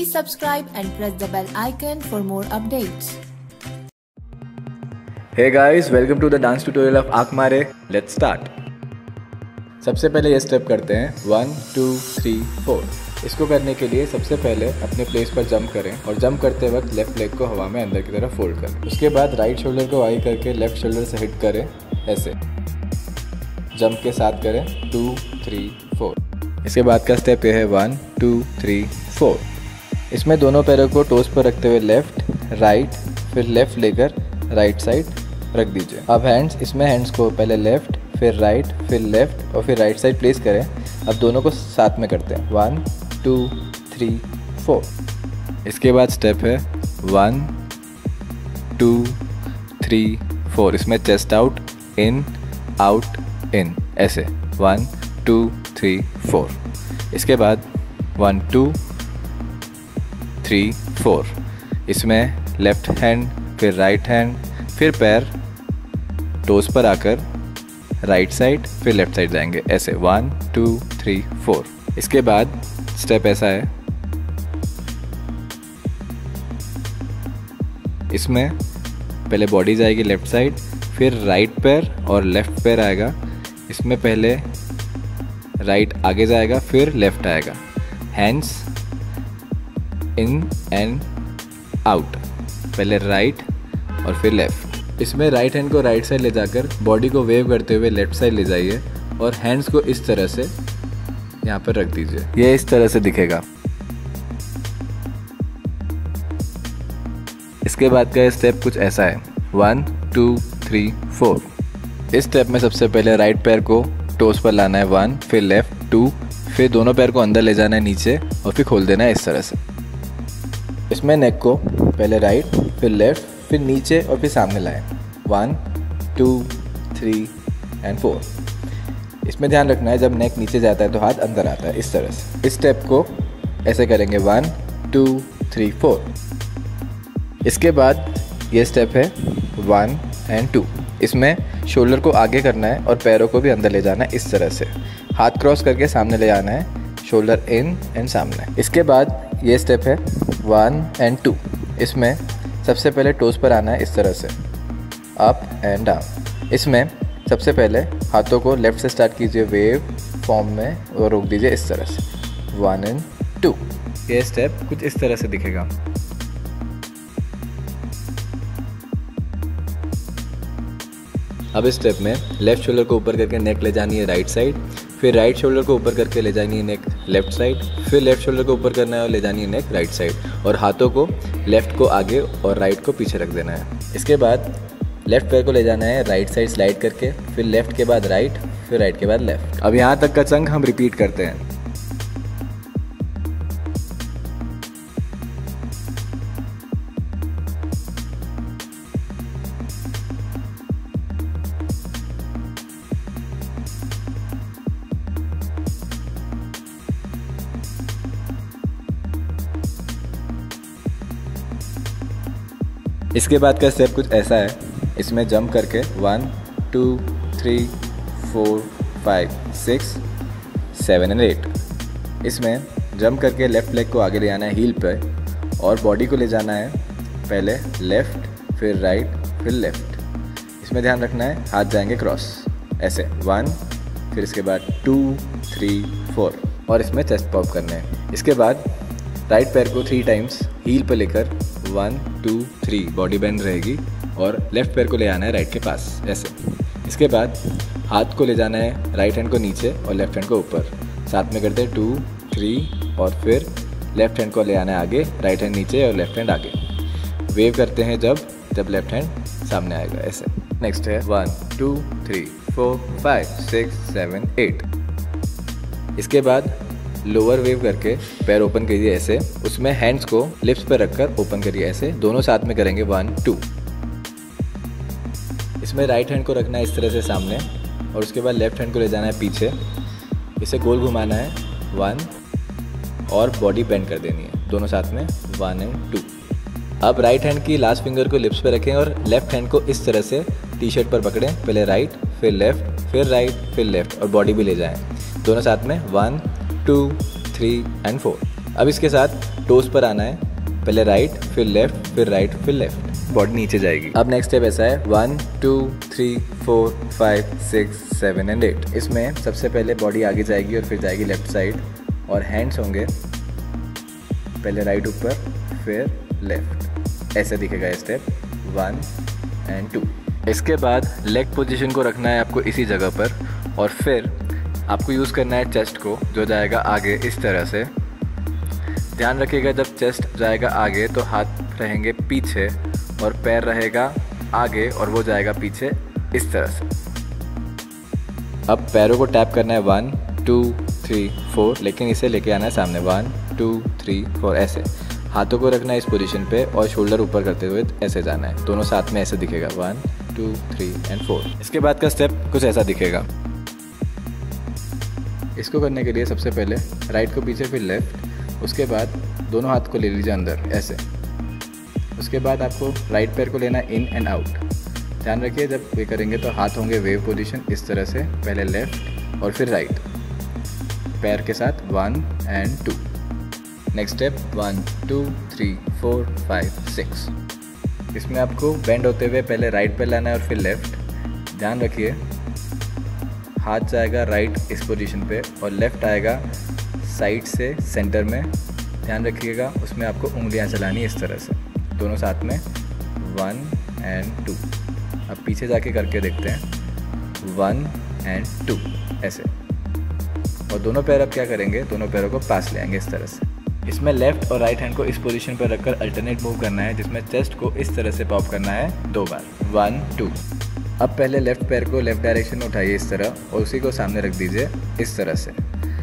Please subscribe and press the bell icon for more updates. Hey guys, welcome to the dance tutorial of आँख मारे. Let's start. सबसे पहले ये step करते हैं 1 2 3 4. इसको करने के लिए सबसे पहले अपने प्लेस पर जंप करें और जंप करते वक्त लेफ्ट लेग को हवा में अंदर की तरफ फोल्ड करें. उसके बाद राइट शोल्डर को आई करके लेफ्ट शोल्डर से हिट करें. ऐसे जंप के साथ करें 2 3 4. इसके बाद का स्टेप ये है 1 2 3 4. इसमें दोनों पैरों को टोस पर रखते हुए लेफ्ट राइट फिर लेफ्ट लेकर राइट साइड रख दीजिए. अब इसमें हैंड्स को पहले लेफ्ट फिर राइट फिर लेफ्ट और फिर राइट साइड प्लेस करें. अब दोनों को साथ में करते हैं 1 2 3 4. इसके बाद स्टेप है 1 2 3 4. इसमें चेस्ट आउट इन ऐसे 1 2 3 4. इसके बाद 1 2 3 4. इसमें लेफ्ट हैंड फिर राइट हैंड फिर पैर टोस पर आकर राइट साइड फिर लेफ्ट साइड जाएंगे. ऐसे 1 2 3 4. इसके बाद स्टेप ऐसा है. इसमें पहले बॉडी जाएगी लेफ्ट साइड फिर राइट पैर और लेफ्ट पैर आएगा. इसमें पहले राइट आगे जाएगा फिर लेफ्ट आएगा. Hands in and out. पहले राइट और फिर लेफ्ट. इसमें राइट हैंड को राइट साइड ले जाकर बॉडी को वेव करते हुए लेफ्ट साइड ले जाइए और हैंड्स को इस तरह से यहाँ पर रख दीजिए. ये इस तरह से दिखेगा. इसके बाद का स्टेप कुछ ऐसा है 1 2 3 4. इस स्टेप में सबसे पहले राइट पैर को टोस पर लाना है 1 फिर लेफ्ट 2 फिर दोनों पैर को अंदर ले जाना है नीचे और फिर खोल देना है इस तरह से. इसमें नेक को पहले राइट फिर लेफ्ट फिर नीचे और फिर सामने लाएं 1 2 3 एंड 4. इसमें ध्यान रखना है जब नेक नीचे जाता है तो हाथ अंदर आता है इस तरह से. इस स्टेप को ऐसे करेंगे 1 2 3 4. इसके बाद ये स्टेप है 1 एंड 2. इसमें शोल्डर को आगे करना है और पैरों को भी अंदर ले जाना है इस तरह से. हाथ क्रॉस करके सामने ले जाना है. शोल्डर इन एंड सामने. इसके बाद ये स्टेप है 1 एंड 2. इसमें सबसे पहले टोस पर आना है इस तरह से अप एंड डाउन. इसमें सबसे पहले हाथों को लेफ्ट से स्टार्ट कीजिए वेव फॉर्म में और रोक दीजिए इस तरह से 1 एंड 2. ये स्टेप कुछ इस तरह से दिखेगा. अब इस स्टेप में लेफ्ट शोल्डर को ऊपर करके नेक ले जानी है राइट साइड फिर राइट शोल्डर को ऊपर करके ले जानी है नेक लेफ्ट साइड फिर लेफ्ट शोल्डर को ऊपर करना है और ले जानी है नेक राइट साइड और हाथों को लेफ्ट को आगे और राइट को पीछे रख देना है. इसके बाद लेफ्ट पैर को ले जाना है राइट साइड स्लाइड करके फिर लेफ्ट के बाद राइट फिर राइट के बाद लेफ्ट. अब यहाँ तक का चंक हम रिपीट करते हैं. इसके बाद का स्टेप कुछ ऐसा है. इसमें जंप करके 1 2 3 4 5 6 7 एंड 8. इसमें जंप करके लेफ़्ट लेग को आगे ले जाना है हील पे और बॉडी को ले जाना है पहले लेफ़्ट फिर राइट फिर लेफ़्ट. इसमें ध्यान रखना है हाथ जाएंगे क्रॉस ऐसे 1 फिर इसके बाद 2 3 4 और इसमें चेस्ट पॉप करना है. इसके बाद राइट पैर को 3 टाइम्स हील पे लेकर 1 2 3 बॉडी बेंड रहेगी और लेफ्ट पैर को ले आना है राइट के पास ऐसे. इसके बाद हाथ को ले जाना है राइट हैंड को नीचे और लेफ्ट हैंड को ऊपर. साथ में करते हैं 2 3 और फिर लेफ्ट हैंड को ले आना है आगे राइट हैंड नीचे और लेफ्ट हैंड आगे. वेव करते हैं जब लेफ्ट हैंड सामने आएगा ऐसे. नेक्स्ट है 1 2 3 4 5 6 7 8. इसके बाद लोअर वेव करके पैर ओपन करिए ऐसे. उसमें हैंड्स को लिप्स पर रखकर ओपन करिए ऐसे. दोनों साथ में करेंगे 1 2. इसमें राइट हैंड को रखना है इस तरह से सामने और उसके बाद लेफ्ट हैंड को ले जाना है पीछे. इसे गोल घुमाना है 1 और बॉडी बेंड कर देनी है. दोनों साथ में 1 एंड 2. अब राइट हैंड की लास्ट फिंगर को लिप्स पे रखें और लेफ्ट हैंड को इस तरह से टी शर्ट पर पकड़ें. पहले राइट फिर लेफ्ट फिर राइट फिर लेफ्ट और बॉडी भी ले जाएं. दोनों साथ में 1 2 3 एंड 4. अब इसके साथ टोस पर आना है, पहले राइट फिर लेफ्ट फिर राइट फिर लेफ्ट, बॉडी नीचे जाएगी। अब नेक्स्ट स्टेप ऐसा है 1 2 3 4 5 6 7 एंड 8। इसमें सबसे पहले बॉडी आगे जाएगी और फिर जाएगी लेफ्ट साइड और हैंड्स होंगे पहले राइट ऊपर फिर लेफ्ट, ऐसे दिखेगा ये स्टेप 1 एंड 2। इसके बाद लेग पोजीशन को रखना है आपको इसी जगह पर और फिर आपको यूज़ करना है चेस्ट को, जो जाएगा आगे इस तरह से। ध्यान रखिएगा जब चेस्ट जाएगा आगे तो हाथ रहेंगे पीछे और पैर रहेगा आगे और वो जाएगा पीछे इस तरह से। अब पैरों को टैप करना है 1 2 3 4, लेकिन इसे लेके आना है सामने 1 2 3 4 ऐसे। हाथों को रखना है इस पोजीशन पे और शोल्डर ऊपर करते हुए ऐसे जाना है, दोनों साथ में ऐसे दिखेगा 1 2 3 एंड 4। इसके बाद का स्टेप कुछ ऐसा दिखेगा। इसको करने के लिए सबसे पहले राइट को पीछे फिर लेफ्ट, उसके बाद दोनों हाथ को ले लीजिए अंदर ऐसे। उसके बाद आपको राइट पैर को लेना इन एंड आउट। ध्यान रखिए जब ये करेंगे तो हाथ होंगे वेव पोजीशन इस तरह से, पहले लेफ्ट और फिर राइट पैर के साथ 1 एंड 2। Next step 1 2 3 4 5 6। इसमें आपको बेंड होते हुए पहले राइट पैर लाना है और फिर लेफ्ट। ध्यान रखिए हाथ जाएगा राइट इस पोजीशन पे और लेफ्ट आएगा साइड से सेंटर में। ध्यान रखिएगा उसमें आपको उंगलियां चलानी इस तरह से, दोनों साथ में 1 एंड 2। अब पीछे जाके करके देखते हैं 1 एंड 2 ऐसे। और दोनों पैर अब क्या करेंगे, दोनों पैरों को पास ले आएंगे इस तरह से। इसमें लेफ्ट और राइट हैंड को इस पोजीशन पर रखकर अल्टरनेट मूव करना है, जिसमें चेस्ट को इस तरह से पॉप करना है 2 बार 1 2। अब पहले लेफ्ट पैर को लेफ्ट डायरेक्शन में उठाइए इस तरह और उसी को सामने रख दीजिए इस तरह से,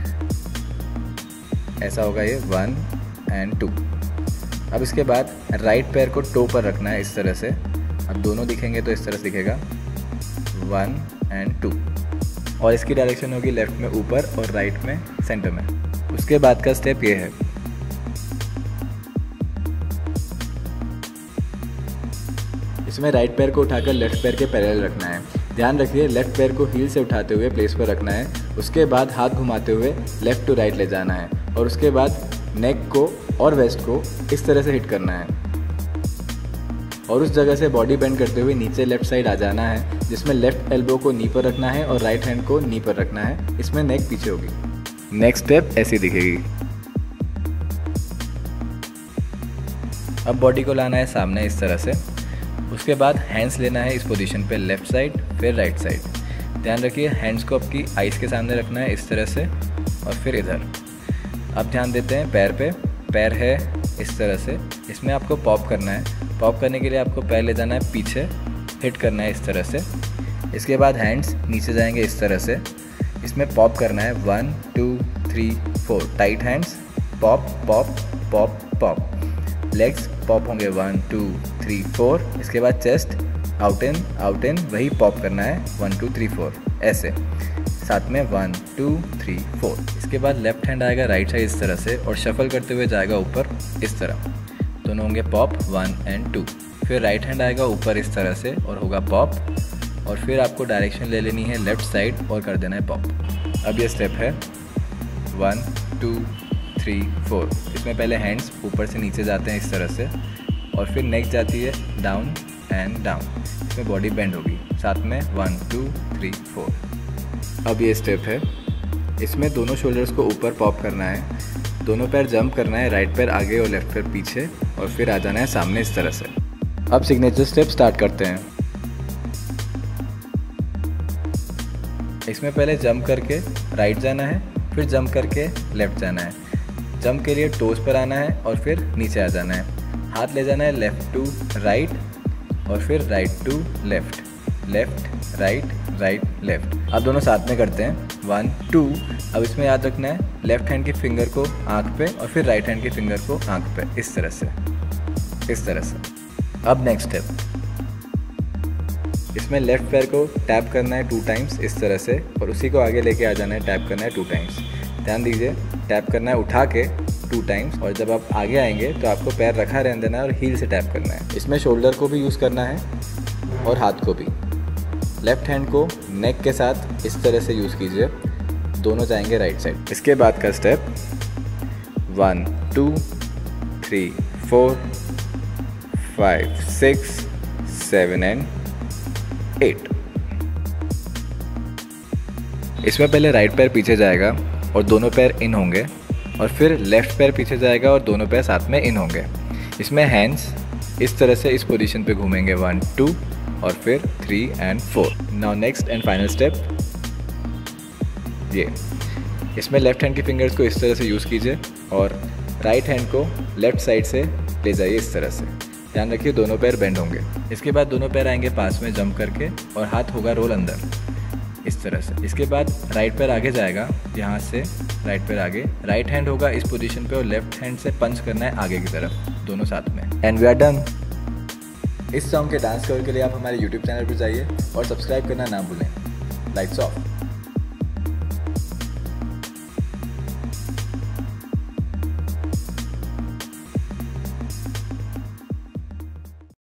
ऐसा होगा ये 1 एंड 2। अब इसके बाद राइट पैर को टो पर रखना है इस तरह से। अब दोनों दिखेंगे तो इस तरह से दिखेगा 1 एंड 2 और इसकी डायरेक्शन होगी लेफ्ट में ऊपर और राइट में सेंटर में। उसके बाद का स्टेप ये है इसमें राइट पैर को उठाकर लेफ्ट पैर के पैरेलल रखना है। ध्यान रखिए लेफ्ट पैर को हील से उठाते हुए प्लेस पर रखना है। उसके बाद हाथ घुमाते हुए लेफ्ट टू राइट ले जाना है और उसके बाद नेक को और वेस्ट को इस तरह से हिट करना है और उस जगह से बॉडी बेंड करते हुए नीचे लेफ्ट साइड आ जाना है, जिसमें लेफ्ट एल्बो को नी पर रखना है और राइट हैंड को नी पर रखना है। इसमें नेक पीछे होगी। नेक्स्ट स्टेप ऐसी दिखेगी। अब बॉडी को लाना है सामने इस तरह से। उसके बाद हैंड्स लेना है इस पोजीशन पे, लेफ्ट साइड फिर राइट साइड। ध्यान रखिए हैंड्स को आपकी आइज़ के सामने रखना है इस तरह से और फिर इधर। अब ध्यान देते हैं पैर पे, पैर है इस तरह से, इसमें आपको पॉप करना है। पॉप करने के लिए आपको पैर ले जाना है पीछे, हिट करना है इस तरह से। इसके बाद हैंड्स नीचे जाएंगे इस तरह से, इसमें पॉप करना है 1 2 3 4 tight hands, pop pop pop pop. Legs pop होंगे 1 2 3 4। इसके बाद चेस्ट आउट इन वही पॉप करना है 1 2 3 4 ऐसे, साथ में 1 2 3 4। इसके बाद लेफ्ट हैंड आएगा राइट साइड इस तरह से और शफल करते हुए जाएगा ऊपर इस तरह, दोनों होंगे पॉप 1 एंड 2। फिर राइट हैंड आएगा ऊपर इस तरह से और होगा पॉप और फिर आपको डायरेक्शन ले लेनी है लेफ्ट साइड और कर देना है पॉप। अब ये स्टेप है 1 2 3 4। इसमें पहले हैंड्स ऊपर से नीचे जाते हैं इस तरह से और फिर नेक जाती है डाउन एंड डाउन। इसमें बॉडी बेंड होगी, साथ में 1 2 3 4। अब ये स्टेप है, इसमें दोनों शोल्डर्स को ऊपर पॉप करना है, दोनों पैर जंप करना है, राइट पैर आगे और लेफ्ट पैर पीछे और फिर आ जाना है सामने इस तरह से। अब सिग्नेचर स्टेप स्टार्ट करते हैं। इसमें पहले जंप करके राइट जाना है, फिर जंप करके लेफ्ट जाना है। जंप के लिए टोज पर आना है और फिर नीचे आ जाना है। हाथ ले जाना है लेफ्ट टू राइट और फिर right to left, left right right left. अब दोनों साथ में करते हैं 1 2। अब इसमें याद रखना है लेफ्ट हैंड की फिंगर को आंख पे और फिर राइट हैंड की फिंगर को आंख पे इस तरह से, इस तरह से। अब नेक्स्ट स्टेप, इसमें लेफ्ट पैर को टैप करना है 2 टाइम्स इस तरह से और उसी को आगे लेके आ जाना है, टैप करना है 2 टाइम्स। ध्यान दीजिए टैप करना है उठा के 2 टाइम्स और जब आप आगे आएंगे तो आपको पैर रखा रहने देना है और हील से टैप करना है। इसमें शोल्डर को भी यूज़ करना है और हाथ को भी। लेफ्ट हैंड को नेक के साथ इस तरह से यूज़ कीजिए, दोनों जाएंगे राइट साइड। इसके बाद का स्टेप 1 2 3 4 5 6 7 एंड 8। इसमें पहले राइट पैर पीछे जाएगा और दोनों पैर इन होंगे, और फिर लेफ्ट पैर पीछे जाएगा और दोनों पैर साथ में इन होंगे। इसमें हैंड्स इस तरह से इस पोजीशन पे घूमेंगे 1 2 और फिर 3 and 4। Now next and final step ये, इसमें लेफ्ट हैंड की फिंगर्स को इस तरह से यूज़ कीजिए और राइट हैंड को लेफ्ट साइड से ले जाइए इस तरह से। ध्यान रखिए दोनों पैर बेंड होंगे। इसके बाद दोनों पैर आएंगे पास में जंप करके और हाथ होगा रोल अंदर इस तरह से। इसके बाद राइट पैर आगे जाएगा, यहाँ से राइट पैर आगे, राइट हैंड होगा इस पोजीशन पे और लेफ्ट हैंड से पंच करना है आगे की तरफ, दोनों साथ में। And we are done. इस सॉन्ग के डांस कवर के लिए आप हमारे YouTube चैनल पर जाइए और सब्सक्राइब करना ना भूलें। Lights of.